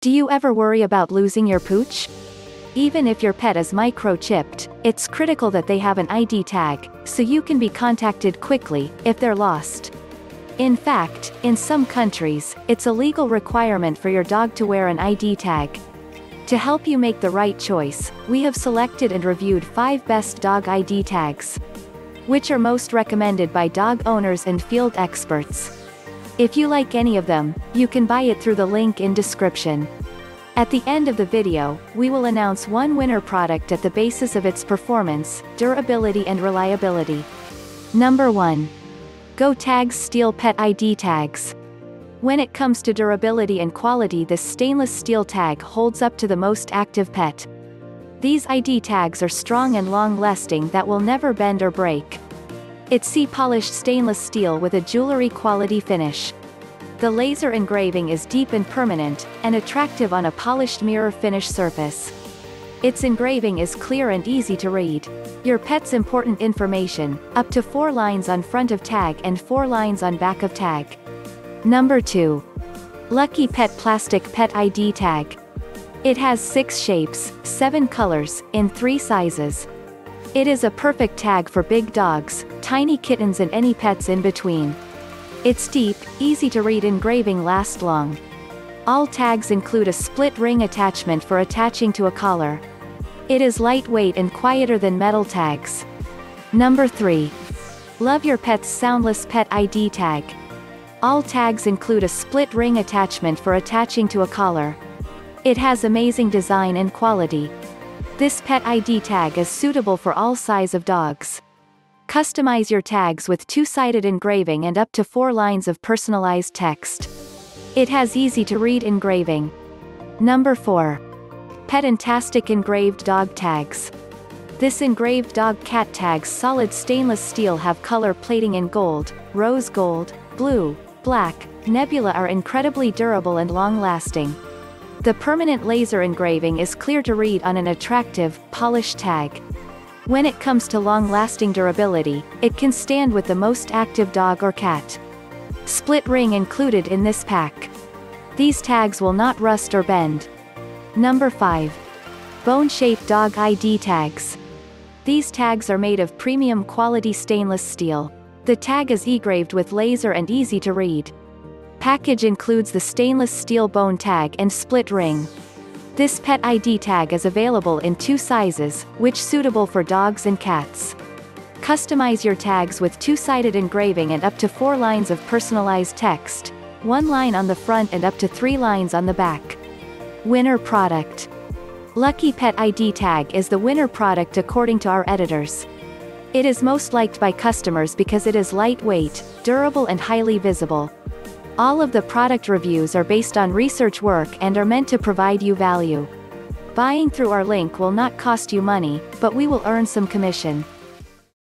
Do you ever worry about losing your pooch? Even if your pet is microchipped, it's critical that they have an ID tag, so you can be contacted quickly if they're lost. In fact, in some countries, it's a legal requirement for your dog to wear an ID tag. To help you make the right choice, we have selected and reviewed 5 best dog ID tags, which are most recommended by dog owners and field experts. If you like any of them, you can buy it through the link in description. At the end of the video, we will announce one winner product at the basis of its performance, durability and reliability. Number 1. GoTags Steel Pet ID Tags. When it comes to durability and quality, this stainless steel tag holds up to the most active pet. These ID tags are strong and long-lasting that will never bend or break. It's polished stainless steel with a jewelry quality finish. The laser engraving is deep and permanent, and attractive on a polished mirror finish surface. Its engraving is clear and easy to read. Your pet's important information, up to 4 lines on front of tag and 4 lines on back of tag. Number 2. Lucky Pet Plastic Pet ID Tag. It has 6 shapes, 7 colors, in 3 sizes. It is a perfect tag for big dogs, tiny kittens and any pets in between. Its deep, easy-to-read engraving lasts long. All tags include a split ring attachment for attaching to a collar. It is lightweight and quieter than metal tags. Number 3. Love Your Pet's Soundless Pet ID Tag. All tags include a split ring attachment for attaching to a collar. It has amazing design and quality. This pet ID tag is suitable for all size of dogs. Customize your tags with 2-sided engraving and up to 4 lines of personalized text. It has easy-to-read engraving. Number 4. Petantastic Engraved Dog Tags. This engraved dog-cat tag's solid stainless steel have color plating in gold, rose gold, blue, black, nebula are incredibly durable and long-lasting. The permanent laser engraving is clear to read on an attractive, polished tag. When it comes to long-lasting durability, it can stand with the most active dog or cat. Split ring included in this pack. These tags will not rust or bend. Number 5. Bone-shaped dog ID tags. These tags are made of premium quality stainless steel. The tag is engraved with laser and easy to read. Package includes the stainless steel bone tag and split ring. This pet ID tag is available in 2 sizes, which suitable for dogs and cats. Customize your tags with 2-sided engraving and up to 4 lines of personalized text, 1 line on the front and up to 3 lines on the back. Winner product. Lucky Pet ID Tag is the winner product according to our editors. It is most liked by customers because it is lightweight, durable and highly visible. All of the product reviews are based on research work and are meant to provide you value. Buying through our link will not cost you money, but we will earn some commission.